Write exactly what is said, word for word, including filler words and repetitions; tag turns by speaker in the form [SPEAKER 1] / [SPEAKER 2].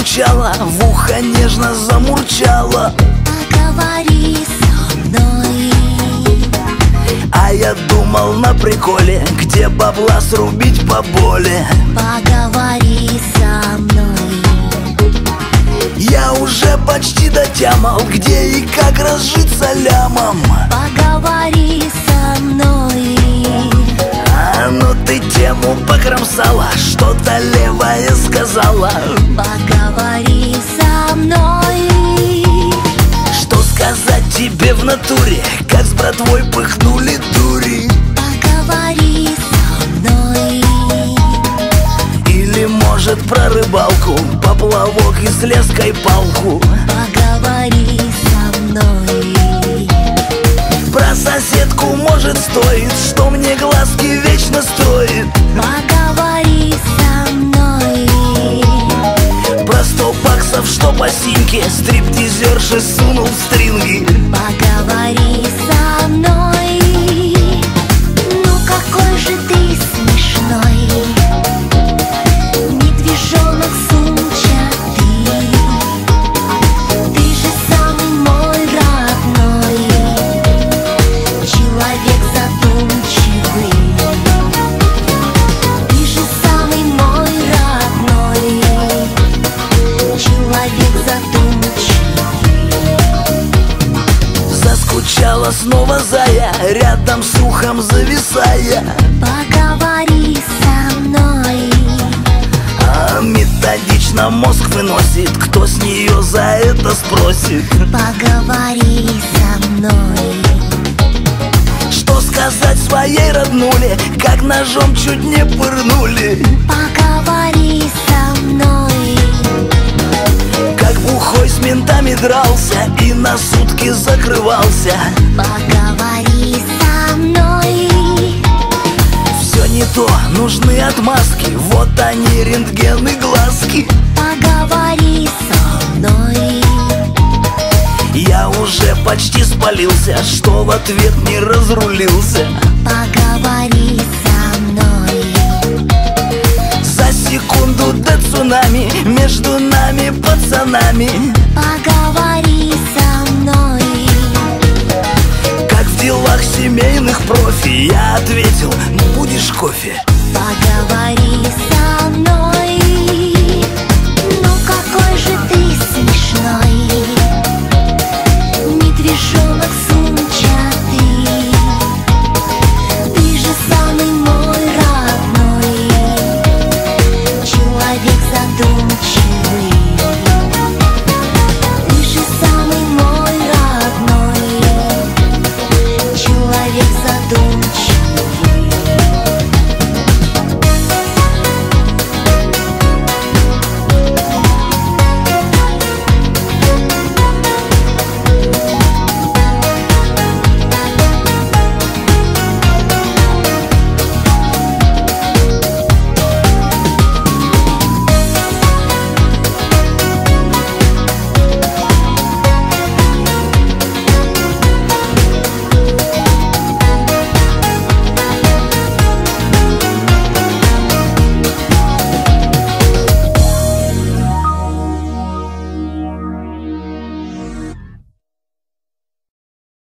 [SPEAKER 1] застучала, в ухо нежно замурчала.
[SPEAKER 2] Поговори со мной.
[SPEAKER 1] А я думал на приколе, где бабла срубить поболе.
[SPEAKER 2] Поговори со мной.
[SPEAKER 1] Я уже почти дотямал, где и как разжиться лямом.
[SPEAKER 2] Поговори со мной.
[SPEAKER 1] А ну ты тему покромсала, что-то левое сказала.
[SPEAKER 2] Поговори со мной.
[SPEAKER 1] Что сказать тебе в натуре, как с братвой пыхнули дури.
[SPEAKER 2] Поговори со мной.
[SPEAKER 1] Или может про рыбалку, поплавок и с леской палку.
[SPEAKER 2] Поговори со мной.
[SPEAKER 1] Про соседку может стоит, что мне глазки вечно строит.
[SPEAKER 2] Поговори со мной.
[SPEAKER 1] Про сто баксов, что по синьке стриптизерши сунул в стринги.
[SPEAKER 2] Поговори со мной. Ну какой же ты смешной. Медвежонок сумчатый. Ты же самый мой родной. Человек задумчивый. Ты же самый мой родной. Человек задумчивый.
[SPEAKER 1] Заскучала снова зая, рядом с ухом зависая.
[SPEAKER 2] Поговори со мной.
[SPEAKER 1] А методично мозг выносит, кто с нее за это спросит.
[SPEAKER 2] Поговори со мной.
[SPEAKER 1] Что сказать своей роднуле, как ножом чуть не пырнули.
[SPEAKER 2] Поговори со мной.
[SPEAKER 1] Как бухой с ментами дрался и на сутки закрывался.
[SPEAKER 2] Поговори со мной.
[SPEAKER 1] Все не то, нужны отмазки, вот они, рентген и глазки.
[SPEAKER 2] Поговори со мной.
[SPEAKER 1] Я уже почти спалился, что в ответ не разрулился.
[SPEAKER 2] Поговори со мной.
[SPEAKER 1] За секунду до цунами между нами, пацанами.
[SPEAKER 2] Поговори со мной.
[SPEAKER 1] Как в делах семейных профи, я ответил: будешь кофе?
[SPEAKER 2] Поговори